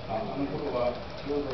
の頃はちょう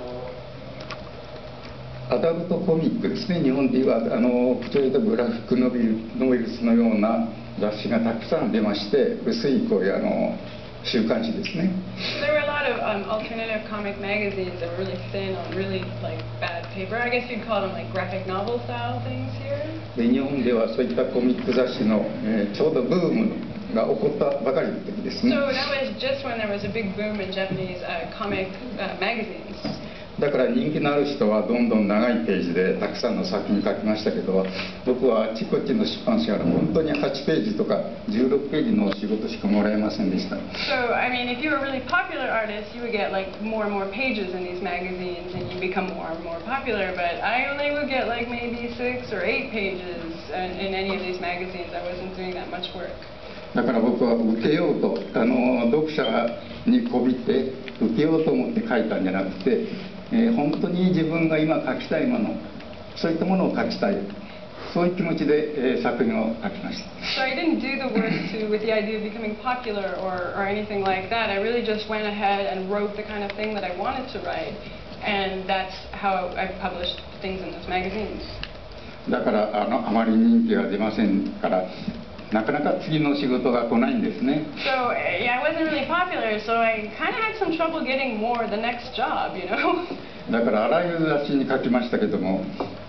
どアダルトコミックですね。日本でいうちょうどグラフィックノベルスのような雑誌がたくさん出まして、薄いこういう週刊誌ですね。 So there were a lot of alternative comic magazines that were really thin on really like bad paper. I guess you'd call them like graphic novel style things here. で日本ではそういったコミック雑誌の、ちょうどブームが起こったばかりの時ですね。 So that was just when there was a big boom in Japanese comic magazines. だから人気のある人はどんどん長いページでたくさんの作品書きましたけど、僕はあちこちの出版社から本当に8ページとか16ページの仕事しかもらえませんでした。 So I mean, if you were a really popular artist, you would get like more and more pages in these magazines, and you become more and more popular. But I only would get like maybe 6 or 8 pages in any of these magazines. I wasn't doing that much work. だから僕は受けようと読者にこびて受けようと思って書いたんじゃなくて、本当に自分が今書きたいもの、そういったものを書きたい、そういう気持ちで、作品を書きました。 So I didn't do the work with the idea of becoming popular or anything like that. I really just went ahead and wrote the kind of thing that I wanted to write, and that's how I published things in those magazines. だからあまり人気が出ませんから、なかなか次の仕事が来ないんですね。 So yeah, I wasn't really popular, so I kind of had some trouble getting more the next job, you know. だからあらゆる雑誌に書きましたけども、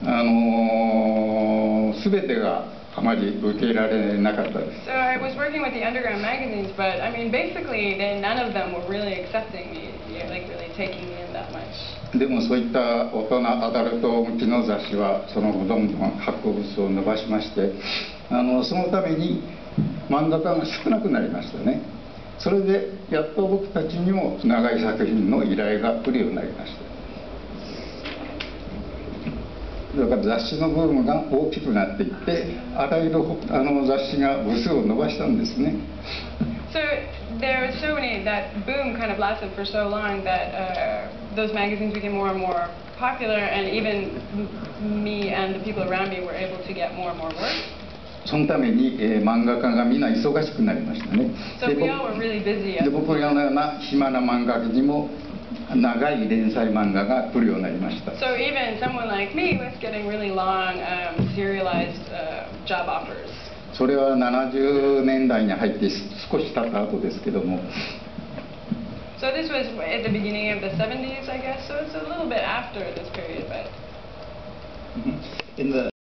全てがあまり受け入れられなかったです。 So I was working with the underground magazines, but I mean, basically, none of them were really accepting me, like really taking me in that much. でもそういった大人アダルト向きの雑誌はその後どんどん発行部数を伸ばしまして、そのために漫画家が少なくなりましたね。それでやっと僕たちにも長い作品の依頼が来るようになりました。だから雑誌のブームが大きくなっていって、あらゆる雑誌が部数を伸ばしたんですね。 So there were so many, that boom kind of lasted for so long that those magazines became more and more popular, and even me and the people around me were able to get more and more work. そのために、漫画家がみんな忙しくなりましたね。 So we all were really busy. で僕のような暇な漫画家にも長い連載漫画が来るようになりました。 So even someone like me was getting really long serialized job offers. それは70年代に入って少し経った後ですけども。 So this was at the beginning of the 70s, I guess. So it's a little bit after this period, but. In the